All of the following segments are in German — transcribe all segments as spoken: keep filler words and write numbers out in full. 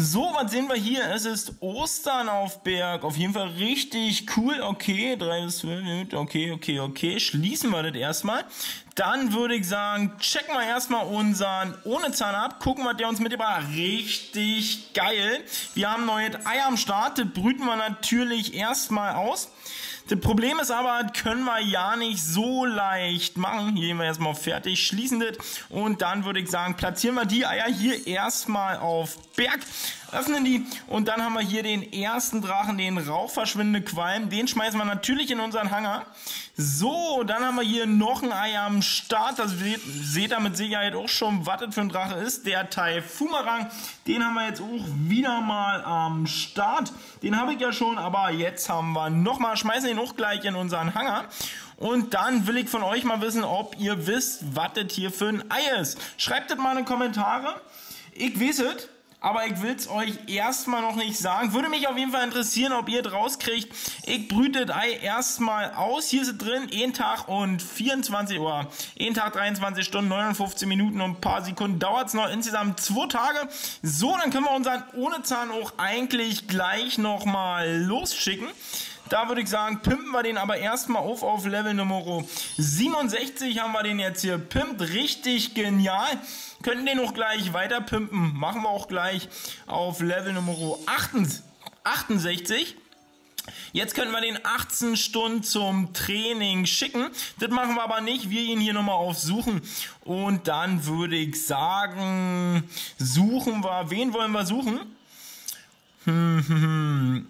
So, was sehen wir hier? Es ist Ostern auf Berg. Auf jeden Fall richtig cool. Okay, drei bis zwölf Minuten. Okay, okay, okay. Schließen wir das erstmal. Dann würde ich sagen, checken wir erstmal unseren Ohne Zahn ab. Gucken, was der uns mitgebracht hat. Richtig geil. Wir haben neue Eier am Start. Das brüten wir natürlich erstmal aus. Das Problem ist aber, das können wir ja nicht so leicht machen. Hier gehen wir erstmal auf Fertig, schließen das und dann würde ich sagen, platzieren wir die Eier hier erstmal auf Berg, öffnen die und dann haben wir hier den ersten Drachen, den rauchverschwindende Qualm. Den schmeißen wir natürlich in unseren Hanger. So, dann haben wir hier noch ein Ei am Start. Das seht, seht ihr mit Sicherheit auch schon, was das für ein Drache ist. Der Taifumarang, den haben wir jetzt auch wieder mal am Start. Den habe ich ja schon, aber jetzt haben wir nochmal, schmeißen den auch gleich in unseren Hanger. Und dann will ich von euch mal wissen, ob ihr wisst, was das hier für ein Ei ist. Schreibt das mal in die Kommentare. Ich weiß es. Aber ich will es euch erstmal noch nicht sagen. Würde mich auf jeden Fall interessieren, ob ihr es rauskriegt. Ich brüte das Ei erstmal aus. Hier ist es drin. ein Tag und vierundzwanzig Uhr. ein Tag, dreiundzwanzig Stunden, neunundfünfzig Minuten und ein paar Sekunden dauert es noch. Insgesamt zwei Tage. So, dann können wir unseren Ohne Zahn auch eigentlich gleich nochmal losschicken. Da würde ich sagen, pimpen wir den aber erstmal auf auf Level Nummer siebenundsechzig. Haben wir den jetzt hier pimpt. Richtig genial. Könnten den auch gleich weiter pimpen. Machen wir auch gleich auf Level Nummer achtundsechzig. Jetzt können wir den achtzehn Stunden zum Training schicken. Das machen wir aber nicht. Wir gehen hier nochmal auf Suchen. Und dann würde ich sagen, suchen wir. Wen wollen wir suchen? Hm, hm, hm.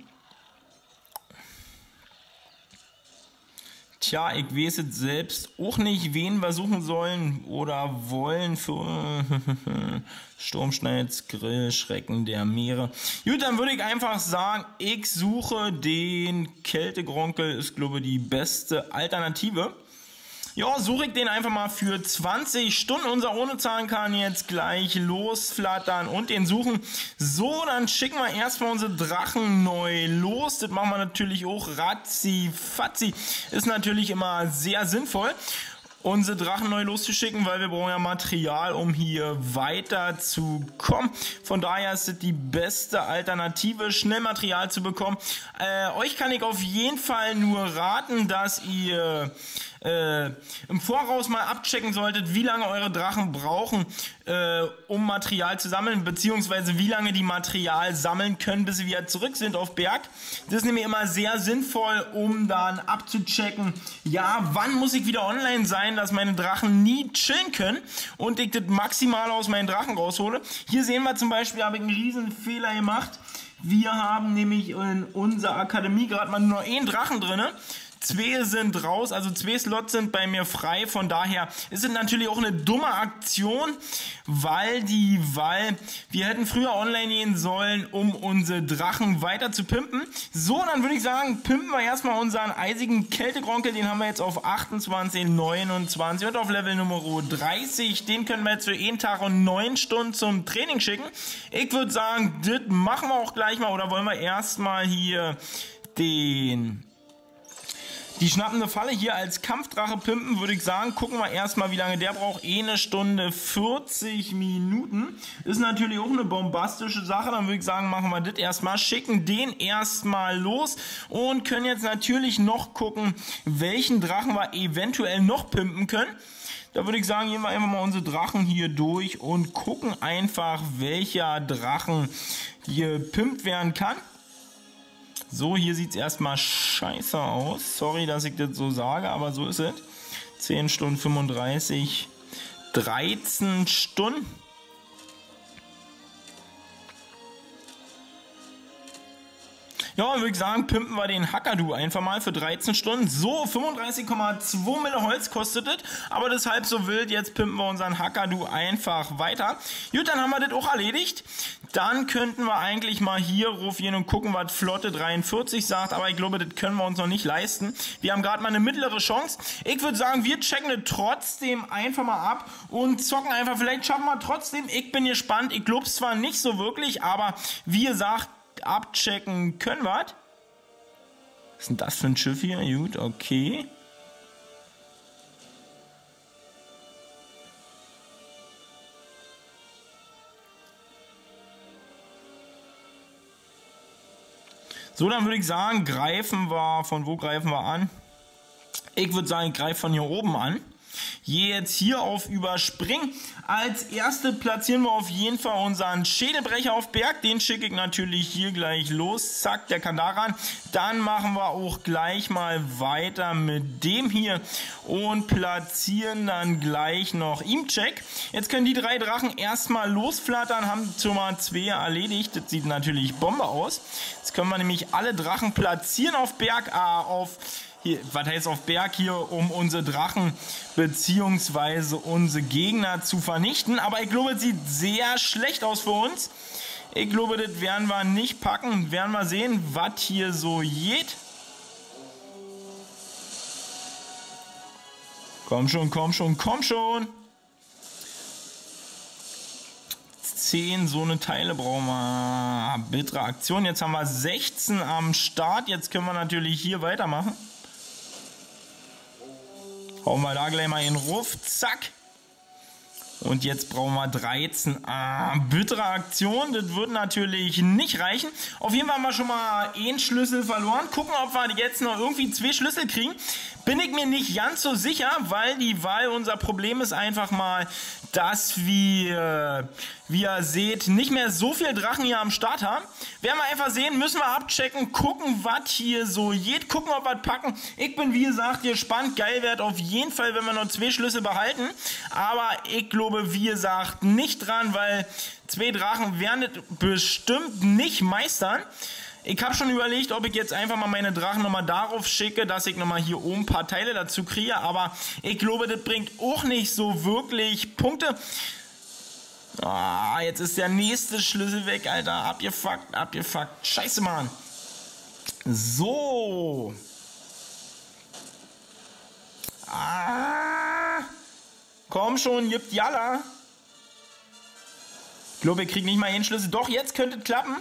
Tja, ich weiß jetzt selbst auch nicht, wen wir suchen sollen oder wollen für Sturmschneidsgrill, Schrecken der Meere. Gut, dann würde ich einfach sagen, ich suche den Kältegronkel, ist glaube ich die beste Alternative. Ja, suche ich den einfach mal für zwanzig Stunden. Unser Ohne Zahn kann jetzt gleich losflattern und den suchen. So, dann schicken wir erstmal unsere Drachen neu los. Das machen wir natürlich auch ratzi fatzi. Ist natürlich immer sehr sinnvoll, unsere Drachen neu loszuschicken, weil wir brauchen ja Material, um hier weiter zu kommen. Von daher ist es die beste Alternative, schnell Material zu bekommen. Äh, euch kann ich auf jeden Fall nur raten, dass ihr Äh, im Voraus mal abchecken solltet, wie lange eure Drachen brauchen, äh, um Material zu sammeln, beziehungsweise wie lange die Material sammeln können, bis sie wieder zurück sind auf Berg. Das ist nämlich immer sehr sinnvoll, um dann abzuchecken, ja, wann muss ich wieder online sein, dass meine Drachen nie chillen können und ich das maximal aus meinen Drachen raushole. Hier sehen wir zum Beispiel, habe ich einen riesen Fehler gemacht. Wir haben nämlich in unserer Akademie gerade mal nur einen Drachen drin. Zwei sind raus, also zwei Slots sind bei mir frei, von daher ist es natürlich auch eine dumme Aktion, weil die, weil wir hätten früher online gehen sollen, um unsere Drachen weiter zu pimpen. So, dann würde ich sagen, pimpen wir erstmal unseren eisigen Kältegronkel, den haben wir jetzt auf achtundzwanzig, neunundzwanzig und auf Level Nummer dreißig, den können wir jetzt für einen Tag und neun Stunden zum Training schicken. Ich würde sagen, das machen wir auch gleich mal, oder wollen wir erstmal hier den... Die schnappende Falle hier als Kampfdrache pimpen, würde ich sagen, gucken wir erstmal, wie lange der braucht. Eine Stunde vierzig Minuten. Ist natürlich auch eine bombastische Sache. Dann würde ich sagen, machen wir das erstmal, schicken den erstmal los und können jetzt natürlich noch gucken, welchen Drachen wir eventuell noch pimpen können. Da würde ich sagen, gehen wir einfach mal unsere Drachen hier durch und gucken einfach, welcher Drachen hier pimpt werden kann. So, hier sieht es erstmal scheiße aus. Sorry, dass ich das so sage, aber so ist es. zehn Stunden fünfunddreißig, dreizehn Stunden. Ja, würde ich sagen, pimpen wir den Hakadu einfach mal für dreizehn Stunden. So, fünfunddreißig Komma zwei Mille Holz kostet es, aber das ist halb so wild. Jetzt pimpen wir unseren Hakadu einfach weiter. Gut, dann haben wir das auch erledigt. Dann könnten wir eigentlich mal hier raufgehen und gucken, was Flotte dreiundvierzig sagt, aber ich glaube, das können wir uns noch nicht leisten. Wir haben gerade mal eine mittlere Chance. Ich würde sagen, wir checken das trotzdem einfach mal ab und zocken einfach. Vielleicht schaffen wir trotzdem. Ich bin gespannt. Ich glaube es zwar nicht so wirklich, aber wie gesagt, abchecken können wir. Was ist denn das für ein Schiff hier? Gut, okay. So, dann würde ich sagen, greifen wir, von wo greifen wir an? Ich würde sagen, ich greife von hier oben an. Jetzt hier auf Überspringen. Als erste platzieren wir auf jeden Fall unseren Schädelbrecher auf Berg. Den schicke ich natürlich hier gleich los. Zack, der kann da ran. Dann machen wir auch gleich mal weiter mit dem hier und platzieren dann gleich noch Imcheck. Jetzt können die drei Drachen erstmal losflattern, haben schon mal zwei erledigt. Das sieht natürlich Bombe aus. Jetzt können wir nämlich alle Drachen platzieren auf Berg, äh, auf Hier, was heißt auf Berg hier, um unsere Drachen bzw. unsere Gegner zu vernichten. Aber ich glaube, es sieht sehr schlecht aus für uns. Ich glaube, das werden wir nicht packen. Werden wir sehen, was hier so geht. Komm schon, komm schon, komm schon. zehn so eine Teile brauchen wir. Bittere Aktion. Jetzt haben wir sechzehn am Start. Jetzt können wir natürlich hier weitermachen. Hauen wir da gleich mal in den Ruf. Zack. Und jetzt brauchen wir dreizehn. Ah, bittere Aktion. Das wird natürlich nicht reichen. Auf jeden Fall haben wir schon mal einen Schlüssel verloren. Gucken, ob wir jetzt noch irgendwie zwei Schlüssel kriegen. Bin ich mir nicht ganz so sicher, weil die Wahl unser Problem ist einfach mal, dass wir, wie ihr seht, nicht mehr so viel Drachen hier am Start haben. Werden wir einfach sehen, müssen wir abchecken, gucken, was hier so geht, gucken, ob wir es packen. Ich bin, wie gesagt, gespannt. Geil wird auf jeden Fall, wenn wir noch zwei Schlüssel behalten. Aber ich glaube, wie gesagt, nicht dran, weil zwei Drachen werden es bestimmt nicht meistern. Ich habe schon überlegt, ob ich jetzt einfach mal meine Drachen nochmal darauf schicke, dass ich nochmal hier oben ein paar Teile dazu kriege. Aber ich glaube, das bringt auch nicht so wirklich Punkte. Ah, jetzt ist der nächste Schlüssel weg, Alter. Abgefuckt, abgefuckt. Scheiße, Mann. So. Ah. Komm schon, gibt Jalla. Ich glaube, ich kriege nicht mal einen Schlüssel. Doch, jetzt könnte es klappen.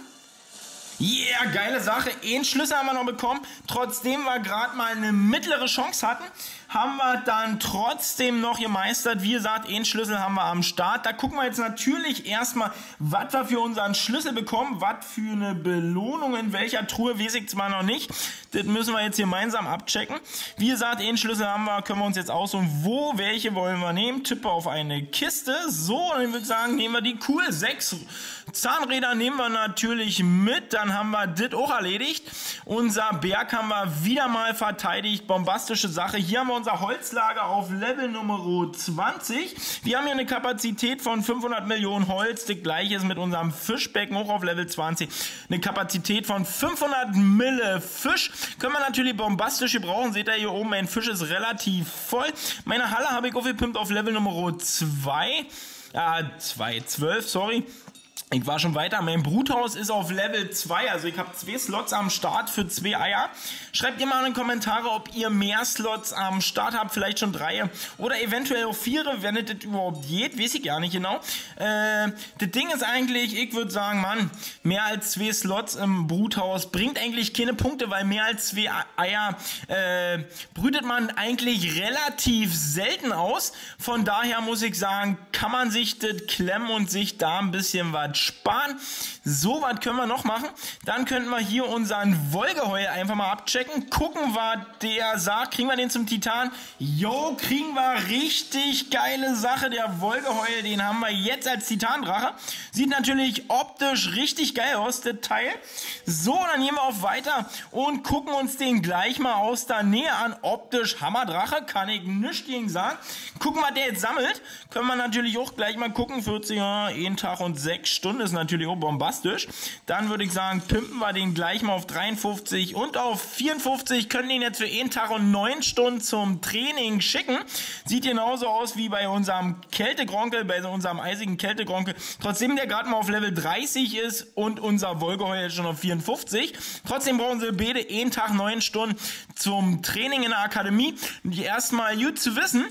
Yeah, geile Sache. Einen Schlüssel haben wir noch bekommen. Trotzdem wir gerade mal eine mittlere Chance hatten, haben wir dann trotzdem noch gemeistert. Wie gesagt, einen Schlüssel haben wir am Start. Da gucken wir jetzt natürlich erstmal, was wir für unseren Schlüssel bekommen. Was für eine Belohnung, in welcher Truhe, weiß ich zwar noch nicht. Das müssen wir jetzt gemeinsam abchecken. Wie gesagt, einen Schlüssel haben wir, können wir uns jetzt aussuchen, wo, welche wollen wir nehmen. Tippe auf eine Kiste. So, dann würde ich sagen, nehmen wir die cool. Sechs Zahnräder nehmen wir natürlich mit. Dann haben wir das auch erledigt. Unser Berg haben wir wieder mal verteidigt. Bombastische Sache. Hier haben wir unser Holzlager auf Level Nummer zwanzig. Wir haben hier eine Kapazität von fünfhundert Millionen Holz. Das gleiche ist mit unserem Fischbecken auch auf Level zwanzig. Eine Kapazität von fünfhundert Mille Fisch. Können wir natürlich bombastisch gebrauchen. Seht ihr hier oben, mein Fisch ist relativ voll. Meine Halle habe ich aufgepimpt auf Level Nummer zwei. Ah, zwei zwölf, sorry. Ich war schon weiter. Mein Bruthaus ist auf Level zwei, also ich habe zwei Slots am Start für zwei Eier. Schreibt ihr mal in die Kommentare, ob ihr mehr Slots am Start habt, vielleicht schon drei oder eventuell auch vier, wenn es das überhaupt geht, weiß ich gar nicht genau. Äh, das Ding ist eigentlich, ich würde sagen, Mann, mehr als zwei Slots im Bruthaus bringt eigentlich keine Punkte, weil mehr als zwei Eier äh, brütet man eigentlich relativ selten aus. Von daher muss ich sagen, kann man sich das klemmen und sich da ein bisschen was sparen. So, was können wir noch machen? Dann könnten wir hier unseren Wollgeheul einfach mal abchecken. Gucken, was der sagt. Kriegen wir den zum Titan? Jo, kriegen wir richtig geile Sache. Der Wollgeheul, den haben wir jetzt als Titandrache. Sieht natürlich optisch richtig geil aus, das Teil. So, dann gehen wir auf weiter und gucken uns den gleich mal aus der Nähe an. Optisch Hammerdrache, kann ich nichts gegen sagen. Gucken, was der jetzt sammelt. Können wir natürlich auch gleich mal gucken. vierzig, ja, einen Tag und sechs Stunden ist natürlich auch bombastisch. Dann würde ich sagen, pimpen wir den gleich mal auf dreiundfünfzig und auf vierundfünfzig. Können den jetzt für einen Tag und neun Stunden zum Training schicken. Sieht genauso aus wie bei unserem Kältegronkel, bei unserem eisigen Kältegronkel. Trotzdem der gerade mal auf Level dreißig ist und unser Wollgeheul schon auf vierundfünfzig. Trotzdem brauchen sie beide einen Tag, neun Stunden zum Training in der Akademie. Erstmal gut zu wissen.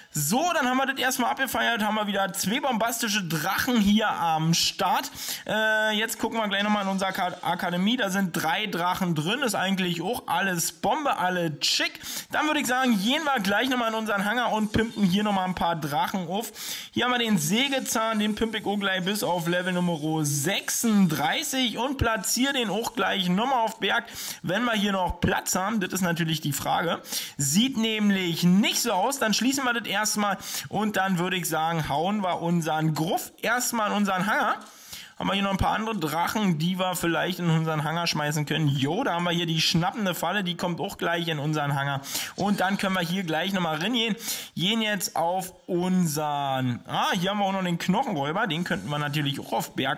So, dann haben wir das erstmal abgefeiert, haben wir wieder zwei bombastische Drachen hier am Start. Äh, jetzt gucken wir gleich nochmal in unserer Akademie, da sind drei Drachen drin, ist eigentlich auch alles Bombe, alle schick. Dann würde ich sagen, gehen wir gleich nochmal in unseren Hangar und pimpen hier nochmal ein paar Drachen auf. Hier haben wir den Sägezahn, den pimpe ich auch gleich bis auf Level Nummer sechsunddreißig und platziere den auch gleich nochmal auf Berg, wenn wir hier noch Platz haben. Das ist natürlich die Frage. Sieht nämlich nicht so aus, dann schließen wir das erstmal. Erstmal und dann würde ich sagen, hauen wir unseren Gruff erstmal in unseren Hangar. Haben wir hier noch ein paar andere Drachen, die wir vielleicht in unseren Hangar schmeißen können. Jo, da haben wir hier die schnappende Falle, die kommt auch gleich in unseren Hangar. Und dann können wir hier gleich nochmal reingehen. Gehen jetzt auf unseren... Ah, hier haben wir auch noch den Knochenräuber, den könnten wir natürlich auch auf Berg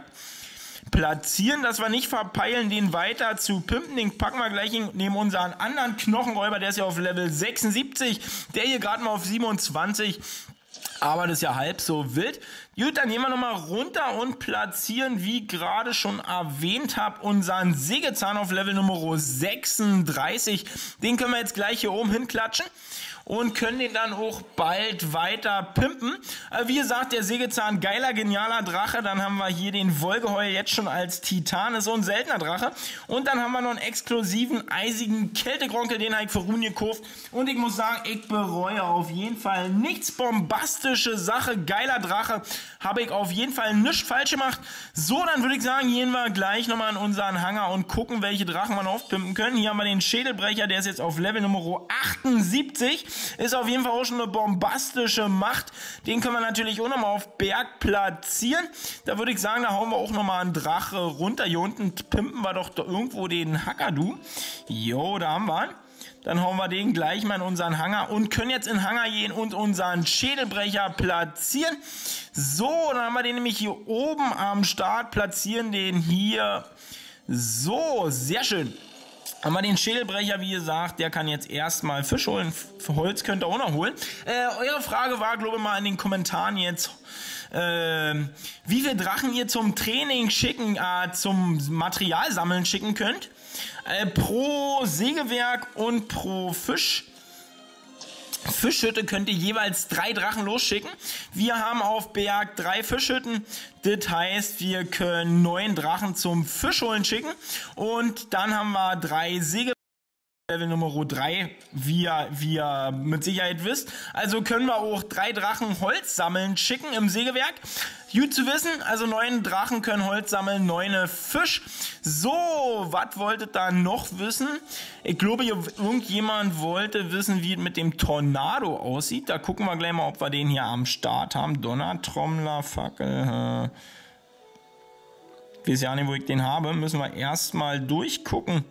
platzieren, dass wir nicht verpeilen, den weiter zu pimpen. Den packen wir gleich neben unseren anderen Knochenräuber, der ist ja auf Level sechsundsiebzig, der hier gerade mal auf siebenundzwanzig, aber das ist ja halb so wild. Gut, dann gehen wir nochmal runter und platzieren, wie gerade schon erwähnt habe, unseren Sägezahn auf Level Nummer sechsunddreißig. Den können wir jetzt gleich hier oben hinklatschen und können den dann auch bald weiter pimpen. Wie gesagt, der Sägezahn, geiler, genialer Drache. Dann haben wir hier den Wollgeheuer jetzt schon als Titan, ist so ein seltener Drache. Und dann haben wir noch einen exklusiven, eisigen Kältegronkel, den habe ich für Ruhen gekauft. Und ich muss sagen, ich bereue auf jeden Fall nichts. Bombastische Sache, geiler Drache. Habe ich auf jeden Fall nichts falsch gemacht. So, dann würde ich sagen, gehen wir gleich nochmal in unseren Hangar und gucken, welche Drachen wir noch aufpimpen können. Hier haben wir den Schädelbrecher, der ist jetzt auf Level Nummer achtundsiebzig. Ist auf jeden Fall auch schon eine bombastische Macht. Den können wir natürlich auch nochmal auf Berg platzieren. Da würde ich sagen, da hauen wir auch nochmal einen Drache runter. Hier unten pimpen wir doch irgendwo den Hakadu. Jo, da haben wir ihn. Dann hauen wir den gleich mal in unseren Hangar und können jetzt in den Hangar gehen und unseren Schädelbrecher platzieren. So, dann haben wir den nämlich hier oben am Start, platzieren den hier. So, sehr schön. Haben wir den Schädelbrecher, wie gesagt, der kann jetzt erstmal Fisch holen. Holz könnt ihr auch noch holen. Äh, eure Frage war, glaube ich, mal in den Kommentaren jetzt, äh, wie viele Drachen ihr zum Training schicken, äh, zum Materialsammeln schicken könnt. Äh, pro Sägewerk und pro Fisch. Fischhütte könnt ihr jeweils drei Drachen losschicken. Wir haben auf Berg drei Fischhütten. Das heißt, wir können neun Drachen zum Fischholen schicken. Und dann haben wir drei Sägewerke. Level Nummer drei, wie ihr, wie ihr mit Sicherheit wisst. Also können wir auch drei Drachen Holz sammeln schicken im Sägewerk. Gut zu wissen, also neun Drachen können Holz sammeln, neun Fisch. So, was wolltet ihr noch wissen? Ich glaube, irgendjemand wollte wissen, wie es mit dem Tornado aussieht. Da gucken wir gleich mal, ob wir den hier am Start haben. Donnertrommler, Fackel. Ich weiß ja nicht, wo ich den habe. Müssen wir erstmal durchgucken.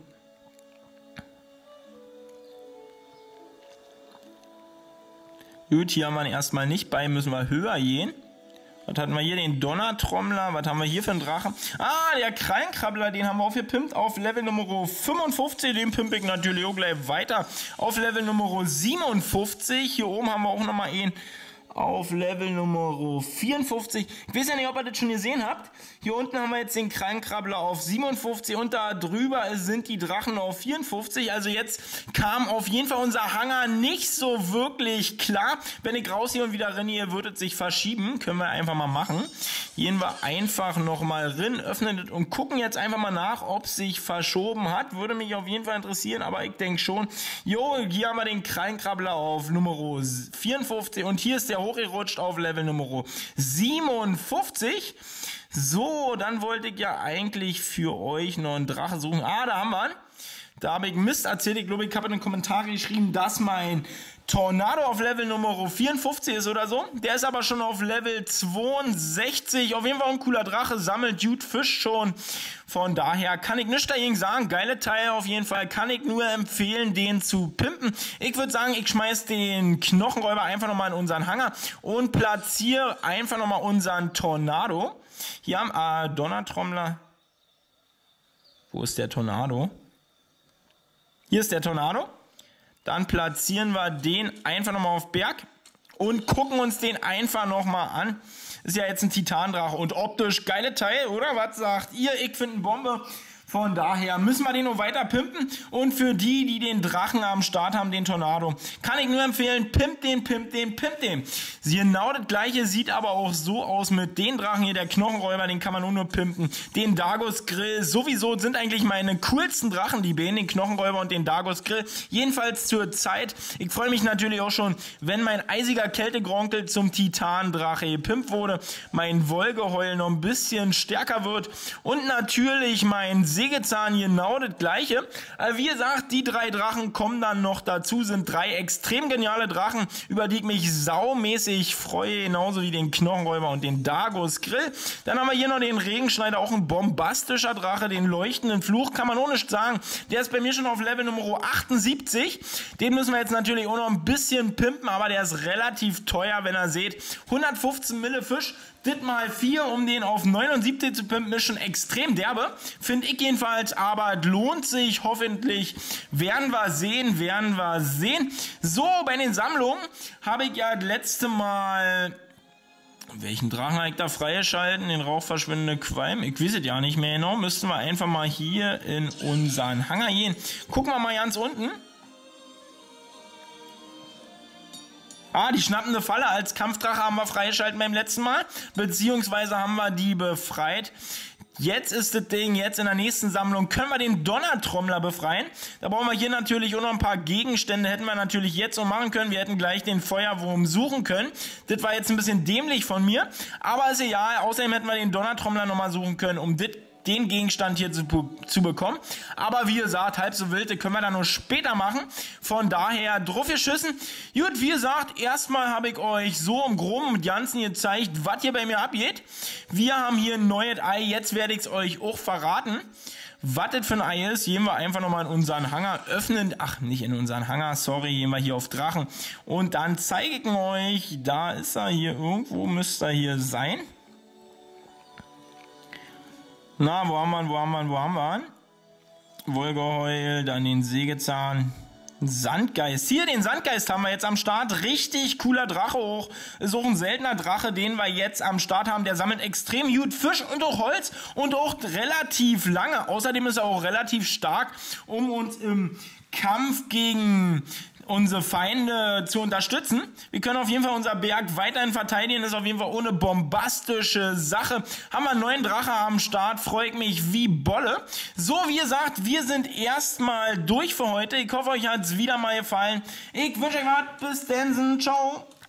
Gut, hier haben wir ihn erstmal nicht bei, müssen wir höher gehen. Was hatten wir hier? Den Donnertrommler. Was haben wir hier für einen Drachen? Ah, der Krallenkrabbler, den haben wir aufgepimpt auf Level Nummer fünfundfünfzig. Den pimpe ich natürlich auch gleich weiter auf Level Nummer siebenundfünfzig. Hier oben haben wir auch nochmal einen auf Level Nummer vierundfünfzig. Ich weiß ja nicht, ob ihr das schon gesehen habt. Hier unten haben wir jetzt den Krallenkrabbler auf siebenundfünfzig und da drüber sind die Drachen auf vierundfünfzig. Also jetzt kam auf jeden Fall unser Hangar nicht so wirklich klar. Wenn ich raus hier und wieder renne, würde es sich verschieben. Können wir einfach mal machen. Gehen wir einfach nochmal rein, öffnen das und gucken jetzt einfach mal nach, ob es sich verschoben hat. Würde mich auf jeden Fall interessieren, aber ich denke schon. Jo, hier haben wir den Krallenkrabbler auf Nummer vierundfünfzig und hier ist der hochgerutscht auf Level Nummer siebenundfünfzig. So, dann wollte ich ja eigentlich für euch noch einen Drache suchen. Ah, da haben wir ihn. Da habe ich Mist erzählt. Ich glaube, ich habe in den Kommentaren geschrieben, dass mein Tornado auf Level Nummer vierundfünfzig ist oder so. Der ist aber schon auf Level zweiundsechzig. Auf jeden Fall ein cooler Drache. Sammelt gut Fisch schon. Von daher kann ich nichts dagegen sagen. Geile Teile auf jeden Fall. Kann ich nur empfehlen, den zu pimpen. Ich würde sagen, ich schmeiß den Knochenräuber einfach nochmal in unseren Hangar und platziere einfach nochmal unseren Tornado. Hier haben wir äh, Donnertrommler. Wo ist der Tornado? Hier ist der Tornado. Dann platzieren wir den einfach nochmal auf Berg und gucken uns den einfach nochmal an. Ist ja jetzt ein Titandrache und optisch geile Teil, oder? Was sagt ihr? Ich finde eine Bombe. Von daher müssen wir den noch weiter pimpen. Und für die, die den Drachen am Start haben, den Tornado, kann ich nur empfehlen, pimpt den, pimpt den, pimpt den. Genau das gleiche sieht aber auch so aus mit den Drachen hier, der Knochenräuber, den kann man nur nur pimpen. Den Dagos Grill, sowieso sind eigentlich meine coolsten Drachen, die Bären, den Knochenräuber und den Dagos Grill. Jedenfalls zur Zeit. Ich freue mich natürlich auch schon, wenn mein eisiger Kältegronkel zum Titandrache gepimpt wurde, mein Wollgeheul noch ein bisschen stärker wird und natürlich mein Sägezahn genau das gleiche. Also wie gesagt, die drei Drachen kommen dann noch dazu, sind drei extrem geniale Drachen, über die ich mich saumäßig freue, genauso wie den Knochenräuber und den Dagos Grill. Dann haben wir hier noch den Regenschneider, auch ein bombastischer Drache, den leuchtenden Fluch, kann man auch nicht sagen. Der ist bei mir schon auf Level Nummer achtundsiebzig. Den müssen wir jetzt natürlich auch noch ein bisschen pimpen, aber der ist relativ teuer, wenn ihr seht. hundertfünfzehn Mille Fisch, das mal vier, um den auf neunundsiebzig zu pimpen, ist schon extrem derbe. Finde ich jedenfalls, aber es lohnt sich hoffentlich. Werden wir sehen, werden wir sehen. So, bei den Sammlungen habe ich ja das letzte Mal... Welchen Drachen habe ich da freigeschalten? Den rauchverschwindende Qualm? Ich weiß es ja nicht mehr genau. Müssten wir einfach mal hier in unseren Hangar gehen. Gucken wir mal ganz unten. Ah, die schnappende Falle als Kampfdrache haben wir freigeschalten beim letzten Mal. Beziehungsweise haben wir die befreit. Jetzt ist das Ding, jetzt in der nächsten Sammlung können wir den Donnertrommler befreien. Da brauchen wir hier natürlich auch noch ein paar Gegenstände, hätten wir natürlich jetzt so machen können. Wir hätten gleich den Feuerwurm suchen können. Das war jetzt ein bisschen dämlich von mir, aber ist egal. Außerdem hätten wir den Donnertrommler nochmal suchen können, um das den Gegenstand hier zu, zu bekommen. Aber wie gesagt, halb so wild, können wir dann nur später machen. Von daher drauf geschissen. Gut, wie gesagt, erstmal habe ich euch so im Groben und Ganzen gezeigt, was hier bei mir abgeht. Wir haben hier ein neues Ei. Jetzt werde ich es euch auch verraten. Was das für ein Ei ist, gehen wir einfach nochmal in unseren Hangar öffnen. Ach, nicht in unseren Hangar, sorry, gehen wir hier auf Drachen. Und dann zeige ich euch, da ist er hier, irgendwo müsste er hier sein. Na, wo haben wir ihn, wo haben wir ihn, wo haben wir ihn? Wollgeheul, dann den Sägezahn. Sandgeist. Hier, den Sandgeist haben wir jetzt am Start. Richtig cooler Drache auch. Ist auch ein seltener Drache, den wir jetzt am Start haben. Der sammelt extrem gut Fisch und auch Holz und auch relativ lange. Außerdem ist er auch relativ stark, um uns im Kampf gegen unsere Feinde zu unterstützen. Wir können auf jeden Fall unser Berg weiterhin verteidigen. Das ist auf jeden Fall ohne bombastische Sache. Haben wir einen neuen Drache am Start. Freue ich mich wie Bolle. So, wie gesagt, wir sind erstmal durch für heute. Ich hoffe, euch hat es wieder mal gefallen. Ich wünsche euch was. Bis dann. Ciao.